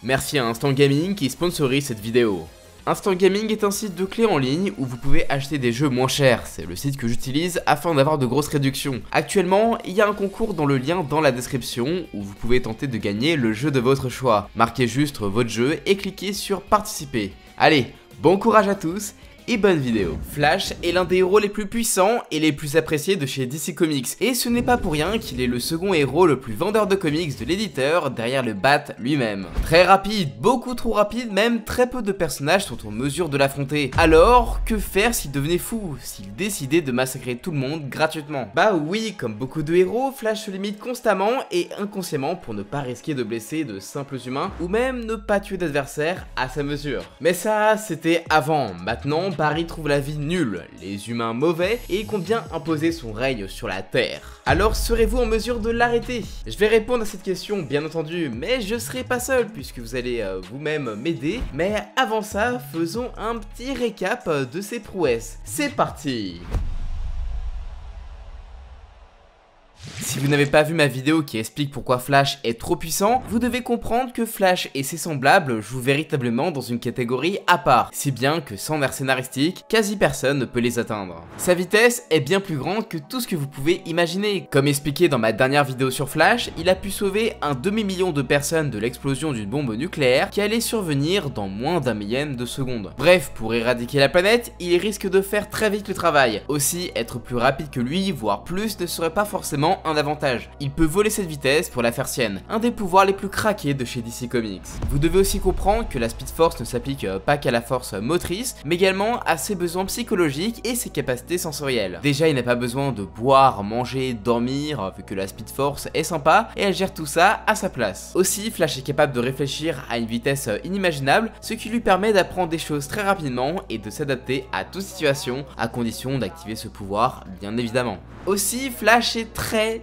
Merci à Instant Gaming qui sponsorise cette vidéo. Instant Gaming est un site de clés en ligne où vous pouvez acheter des jeux moins chers, c'est le site que j'utilise afin d'avoir de grosses réductions. Actuellement, il y a un concours dans le lien dans la description où vous pouvez tenter de gagner le jeu de votre choix. Marquez juste votre jeu et cliquez sur participer. Allez, bon courage à tous et bonne vidéo. Flash est l'un des héros les plus puissants et les plus appréciés de chez DC Comics, et ce n'est pas pour rien qu'il est le second héros le plus vendeur de comics de l'éditeur derrière le Bat lui-même. Très rapide, beaucoup trop rapide même, très peu de personnages sont en mesure de l'affronter. Alors, que faire s'il devenait fou, s'il décidait de massacrer tout le monde gratuitement? Bah oui, comme beaucoup de héros, Flash se limite constamment et inconsciemment pour ne pas risquer de blesser de simples humains ou même ne pas tuer d'adversaires à sa mesure. Mais ça, c'était avant. Maintenant, Barry trouve la vie nulle, les humains mauvais et compte bien imposer son règne sur la Terre. Alors serez-vous en mesure de l'arrêter? Je vais répondre à cette question bien entendu, mais je serai pas seul puisque vous allez vous-même m'aider. Mais avant ça, faisons un petit récap de ses prouesses. C'est parti! Si vous n'avez pas vu ma vidéo qui explique pourquoi Flash est trop puissant, vous devez comprendre que Flash et ses semblables jouent véritablement dans une catégorie à part, si bien que sans air scénaristique, quasi personne ne peut les atteindre. Sa vitesse est bien plus grande que tout ce que vous pouvez imaginer. Comme expliqué dans ma dernière vidéo sur Flash, il a pu sauver un demi-million de personnes de l'explosion d'une bombe nucléaire qui allait survenir dans moins d'un millième de seconde. Bref, pour éradiquer la planète, il risque de faire très vite le travail. Aussi, être plus rapide que lui, voire plus, ne serait pas forcément un avantage. Il peut voler cette vitesse pour la faire sienne, un des pouvoirs les plus craqués de chez DC Comics. Vous devez aussi comprendre que la Speed Force ne s'applique pas qu'à la force motrice, mais également à ses besoins psychologiques et ses capacités sensorielles. Déjà, il n'a pas besoin de boire, manger, dormir, vu que la Speed Force est sympa et elle gère tout ça à sa place. Aussi, Flash est capable de réfléchir à une vitesse inimaginable, ce qui lui permet d'apprendre des choses très rapidement et de s'adapter à toute situation, à condition d'activer ce pouvoir, bien évidemment. Aussi, Flash est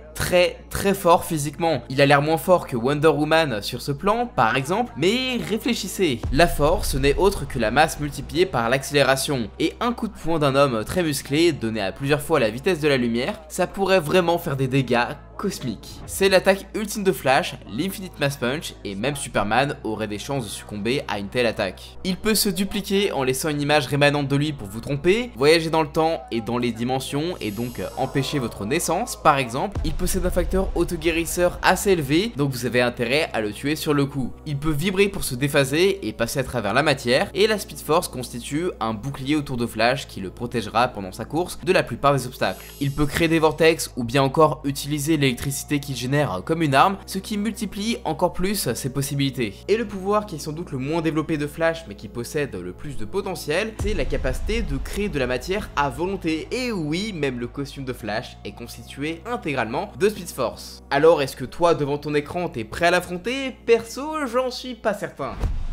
très fort physiquement. Il a l'air moins fort que Wonder Woman sur ce plan, par exemple, mais réfléchissez. La force n'est autre que la masse multipliée par l'accélération, et un coup de poing d'un homme très musclé, donné à plusieurs fois la vitesse de la lumière, ça pourrait vraiment faire des dégâts cosmique. C'est l'attaque ultime de Flash, l'Infinite Mass Punch, et même Superman aurait des chances de succomber à une telle attaque. Il peut se dupliquer en laissant une image rémanente de lui pour vous tromper, voyager dans le temps et dans les dimensions et donc empêcher votre naissance par exemple. Il possède un facteur auto-guérisseur assez élevé, donc vous avez intérêt à le tuer sur le coup. Il peut vibrer pour se déphaser et passer à travers la matière, et la Speed Force constitue un bouclier autour de Flash qui le protégera pendant sa course de la plupart des obstacles. Il peut créer des vortex ou bien encore utiliser l'électricité qu'il génère comme une arme, ce qui multiplie encore plus ses possibilités. Et le pouvoir qui est sans doute le moins développé de Flash mais qui possède le plus de potentiel, c'est la capacité de créer de la matière à volonté. Et oui, même le costume de Flash est constitué intégralement de Speed Force. Alors est-ce que toi devant ton écran t'es prêt à l'affronter? Perso, j'en suis pas certain.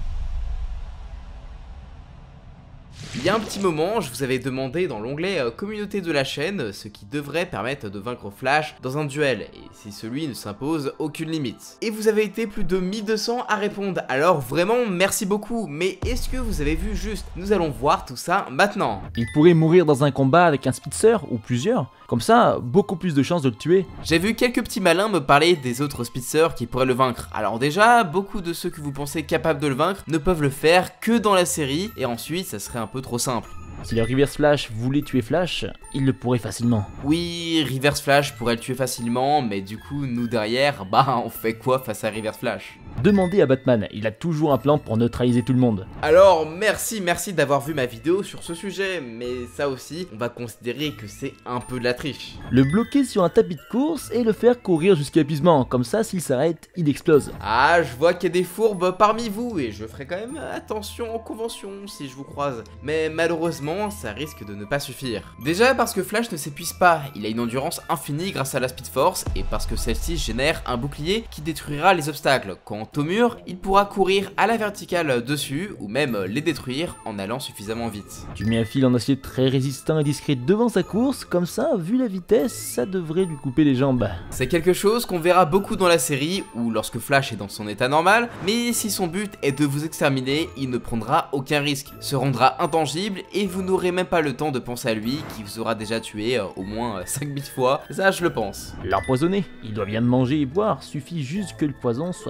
Il y a un petit moment, je vous avais demandé dans l'onglet communauté de la chaîne ce qui devrait permettre de vaincre Flash dans un duel, et si celui ne s'impose aucune limite. Et vous avez été plus de 1200 à répondre, alors vraiment merci beaucoup, mais est-ce que vous avez vu juste? Nous allons voir tout ça maintenant. Il pourrait mourir dans un combat avec un Spitzer ou plusieurs, comme ça, beaucoup plus de chances de le tuer. J'ai vu quelques petits malins me parler des autres Spitzers qui pourraient le vaincre. Alors déjà, beaucoup de ceux que vous pensez capables de le vaincre ne peuvent le faire que dans la série, et ensuite ça serait un peu trop simple. Si le Reverse Flash voulait tuer Flash, il le pourrait facilement. Oui, Reverse Flash pourrait le tuer facilement, mais du coup, nous derrière, bah on fait quoi face à Reverse Flash? Demandez à Batman, il a toujours un plan pour neutraliser tout le monde. Alors merci d'avoir vu ma vidéo sur ce sujet, mais ça aussi, on va considérer que c'est un peu de la triche. Le bloquer sur un tapis de course et le faire courir jusqu'à épuisement, comme ça s'il s'arrête, il explose. Ah, je vois qu'il y a des fourbes parmi vous, et je ferai quand même attention aux conventions si je vous croise. Mais malheureusement, ça risque de ne pas suffire. Déjà parce que Flash ne s'épuise pas, il a une endurance infinie grâce à la Speed Force, et parce que celle-ci génère un bouclier qui détruira les obstacles. Quant au mur, il pourra courir à la verticale dessus, ou même les détruire en allant suffisamment vite. Tu mets un fil en acier très résistant et discret devant sa course, comme ça, vu la vitesse, ça devrait lui couper les jambes. C'est quelque chose qu'on verra beaucoup dans la série, ou lorsque Flash est dans son état normal, mais si son but est de vous exterminer, il ne prendra aucun risque, se rendra intangible, et vous n'aurez même pas le temps de penser à lui, qui vous aura déjà tué au moins 5000 fois, ça je le pense. L'empoisonner, il doit bien manger et boire, suffit juste que le poison soit suffisamment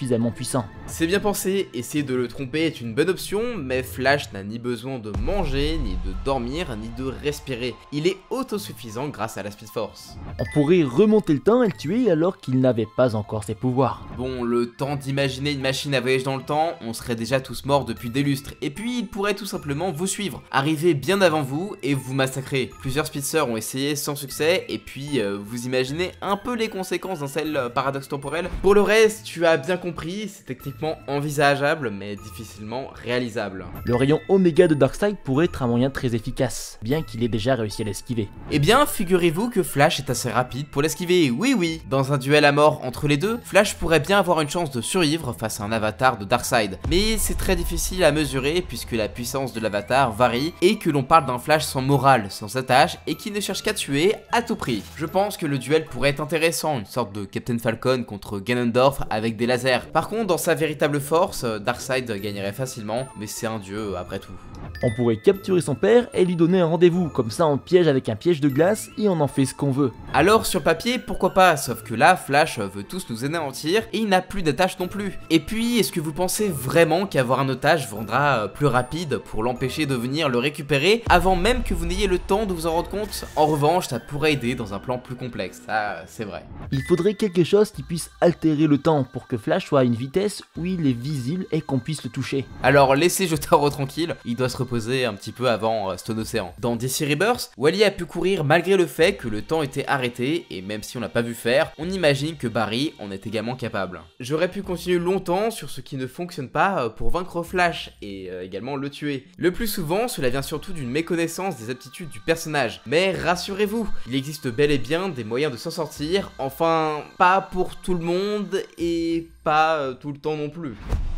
suffisamment puissant. C'est bien pensé, essayer de le tromper est une bonne option, mais Flash n'a ni besoin de manger, ni de dormir, ni de respirer. Il est autosuffisant grâce à la Speed Force. On pourrait remonter le temps et le tuer alors qu'il n'avait pas encore ses pouvoirs. Bon, le temps d'imaginer une machine à voyager dans le temps, on serait déjà tous morts depuis des lustres, et puis il pourrait tout simplement vous suivre, arriver bien avant vous et vous massacrer. Plusieurs speedsters ont essayé sans succès, et puis vous imaginez un peu les conséquences d'un tel paradoxe temporel. Pour le reste, tu as bien compris, c'est techniquement envisageable, mais difficilement réalisable. Le rayon Oméga de Darkseid pourrait être un moyen très efficace, bien qu'il ait déjà réussi à l'esquiver. Eh bien, figurez-vous que Flash est assez rapide pour l'esquiver, oui. Dans un duel à mort entre les deux, Flash pourrait bien avoir une chance de survivre face à un avatar de Darkseid. Mais c'est très difficile à mesurer puisque la puissance de l'avatar varie et que l'on parle d'un Flash sans morale, sans attache et qui ne cherche qu'à tuer à tout prix. Je pense que le duel pourrait être intéressant, une sorte de Captain Falcon contre Ganondorf avec des lasers. Par contre, dans sa véritable force, Darkseid gagnerait facilement, mais c'est un dieu après tout. On pourrait capturer son père et lui donner un rendez-vous, comme ça on piège avec un piège de glace et on en fait ce qu'on veut. Alors sur papier, pourquoi pas, sauf que là, Flash veut tous nous anéantir et il n'a plus d'attache non plus. Et puis, est-ce que vous pensez vraiment qu'avoir un otage vous rendra plus rapide pour l'empêcher de venir le récupérer avant même que vous n'ayez le temps de vous en rendre compte? En revanche, ça pourrait aider dans un plan plus complexe, ça c'est vrai. Il faudrait quelque chose qui puisse altérer le temps pour que Flash soit à une vitesse où il est visible et qu'on puisse le toucher. Alors laissez Jotaro tranquille, il doit se reposer un petit peu avant Stone Ocean. Dans DC Rebirth, Wally a pu courir malgré le fait que le temps était arrêté et même si on l'a pas vu faire, on imagine que Barry en est également capable. J'aurais pu continuer longtemps sur ce qui ne fonctionne pas pour vaincre Flash et également le tuer. Le plus souvent, cela vient surtout d'une méconnaissance des aptitudes du personnage. Mais rassurez-vous, il existe bel et bien des moyens de s'en sortir, enfin pas pour tout le monde et pas tout le temps non plus.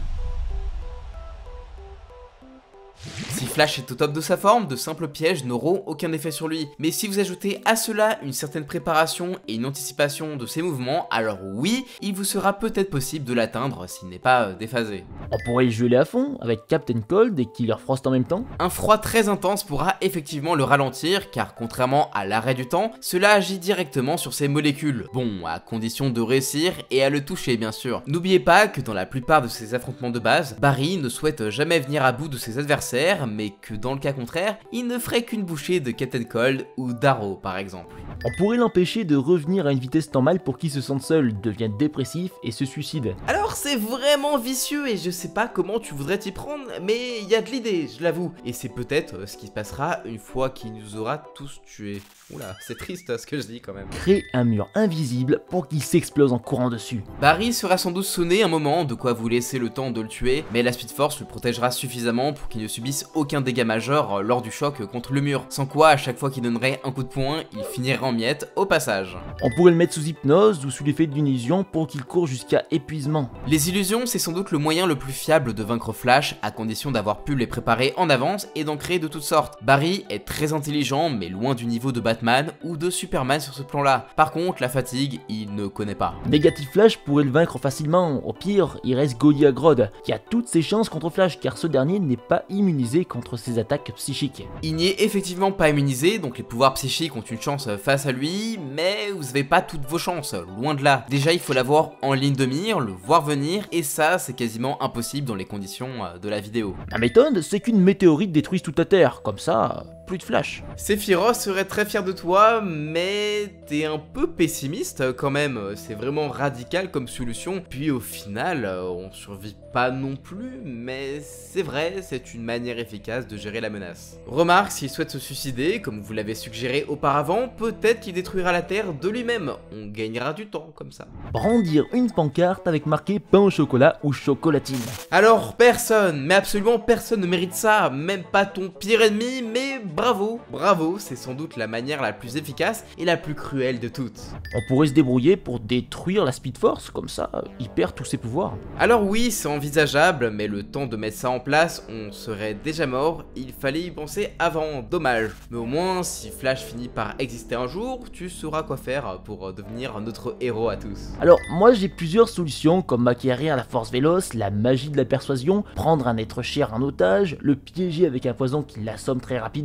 Si Flash est au top de sa forme, de simples pièges n'auront aucun effet sur lui. Mais si vous ajoutez à cela une certaine préparation et une anticipation de ses mouvements, alors oui, il vous sera peut-être possible de l'atteindre s'il n'est pas déphasé. On pourrait le geler à fond avec Captain Cold et Killer Frost en même temps. Un froid très intense pourra effectivement le ralentir car contrairement à l'arrêt du temps, cela agit directement sur ses molécules. Bon, à condition de réussir et à le toucher bien sûr. N'oubliez pas que dans la plupart de ces affrontements de base, Barry ne souhaite jamais venir à bout de ses adversaires, mais que dans le cas contraire, il ne ferait qu'une bouchée de Captain Cold ou d'Arrow par exemple. On pourrait l'empêcher de revenir à une vitesse normale pour qu'il se sente seul, devienne dépressif et se suicide. Alors c'est vraiment vicieux et je sais pas comment tu voudrais t'y prendre, mais il y a de l'idée, je l'avoue. Et c'est peut-être ce qui se passera une fois qu'il nous aura tous tués. Oula, c'est triste ce que je dis quand même. Crée un mur invisible pour qu'il s'explose en courant dessus. Barry sera sans doute sonné un moment, de quoi vous laisser le temps de le tuer, mais la Speed Force le protégera suffisamment pour qu'il ne subisse aucun dégât majeur lors du choc contre le mur. Sans quoi, à chaque fois qu'il donnerait un coup de poing, il finirait en miettes au passage. On pourrait le mettre sous hypnose ou sous l'effet d'une illusion pour qu'il court jusqu'à épuisement. Les illusions, c'est sans doute le moyen le plus fiable de vaincre Flash, à condition d'avoir pu les préparer en avance et d'en créer de toutes sortes. Barry est très intelligent, mais loin du niveau de Batman ou de Superman sur ce plan-là. Par contre, la fatigue, il ne connaît pas. Négatif Flash pourrait le vaincre facilement. Au pire, il reste Golia Grodd, qui a toutes ses chances contre Flash, car ce dernier n'est pas immunisé contre ses attaques psychiques. Il n'y est effectivement pas immunisé, donc les pouvoirs psychiques ont une chance face à lui, mais vous n'avez pas toutes vos chances, loin de là. Déjà, il faut l'avoir en ligne de mire, le voir venir, et ça, c'est quasiment impossible dans les conditions de la vidéo. La méthode, c'est qu'une météorite détruise toute la Terre, comme ça, plus de Flash. Sephiroth serait très fier de toi, mais t'es un peu pessimiste quand même, c'est vraiment radical comme solution, puis au final, on survit pas non plus, mais c'est vrai, c'est une manière efficace de gérer la menace. Remarque, s'il souhaite se suicider, comme vous l'avez suggéré auparavant, peut-être qu'il détruira la Terre de lui-même, on gagnera du temps comme ça. Brandir une pancarte avec marqué pain au chocolat ou chocolatine. Alors personne, mais absolument personne ne mérite ça, même pas ton pire ennemi, mais bravo, bravo, c'est sans doute la manière la plus efficace et la plus cruelle de toutes. On pourrait se débrouiller pour détruire la Speed Force, comme ça, il perd tous ses pouvoirs. Alors oui, c'est envisageable, mais le temps de mettre ça en place, on serait déjà mort, il fallait y penser avant, dommage. Mais au moins, si Flash finit par exister un jour, tu sauras quoi faire pour devenir notre héros à tous. Alors, moi j'ai plusieurs solutions, comme acquérir la force véloce, la magie de la persuasion, prendre un être cher en otage, le piéger avec un poison qui l'assomme très rapidement,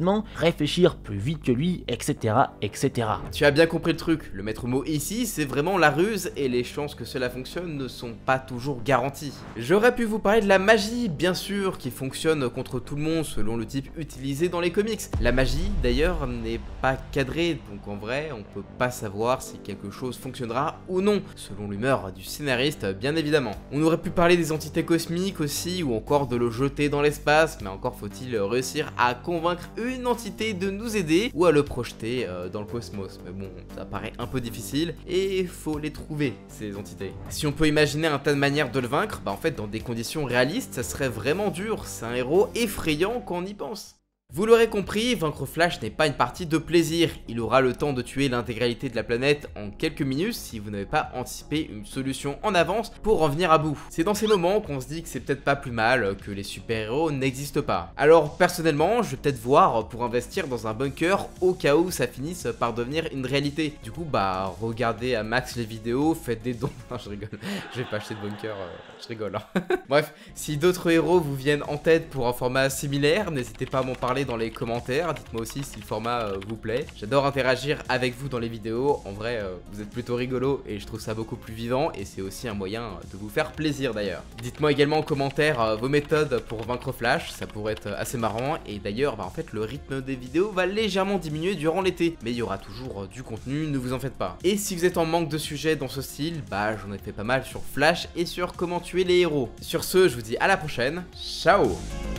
rapidement, réfléchir plus vite que lui, etc. etc. Tu as bien compris le truc, le maître mot ici c'est vraiment la ruse et les chances que cela fonctionne ne sont pas toujours garanties. J'aurais pu vous parler de la magie, bien sûr, qui fonctionne contre tout le monde selon le type utilisé dans les comics. La magie d'ailleurs n'est pas cadrée, donc en vrai on peut pas savoir si quelque chose fonctionnera ou non, selon l'humeur du scénariste bien évidemment. On aurait pu parler des entités cosmiques aussi, ou encore de le jeter dans l'espace, mais encore faut-il réussir à convaincre une entité de nous aider ou à le projeter dans le cosmos. Mais bon, ça paraît un peu difficile et faut les trouver ces entités. Si on peut imaginer un tas de manières de le vaincre, bah en fait dans des conditions réalistes ça serait vraiment dur, c'est un héros effrayant quand on y pense. Vous l'aurez compris, vaincre Flash n'est pas une partie de plaisir, il aura le temps de tuer l'intégralité de la planète en quelques minutes si vous n'avez pas anticipé une solution en avance pour en venir à bout. C'est dans ces moments qu'on se dit que c'est peut-être pas plus mal que les super-héros n'existent pas. Alors personnellement, je vais peut-être voir pour investir dans un bunker au cas où ça finisse par devenir une réalité. Du coup bah regardez à max les vidéos, faites des dons, non je rigole, je vais pas acheter de bunker, je rigole hein. Bref, si d'autres héros vous viennent en tête pour un format similaire, n'hésitez pas à m'en parler dans les commentaires, dites-moi aussi si le format vous plaît. J'adore interagir avec vous dans les vidéos, en vrai vous êtes plutôt rigolo et je trouve ça beaucoup plus vivant et c'est aussi un moyen de vous faire plaisir d'ailleurs. Dites-moi également en commentaire vos méthodes pour vaincre Flash, ça pourrait être assez marrant et d'ailleurs bah, en fait le rythme des vidéos va légèrement diminuer durant l'été, mais il y aura toujours du contenu, ne vous en faites pas. Et si vous êtes en manque de sujets dans ce style, bah j'en ai fait pas mal sur Flash et sur comment tuer les héros. Sur ce, je vous dis à la prochaine, ciao.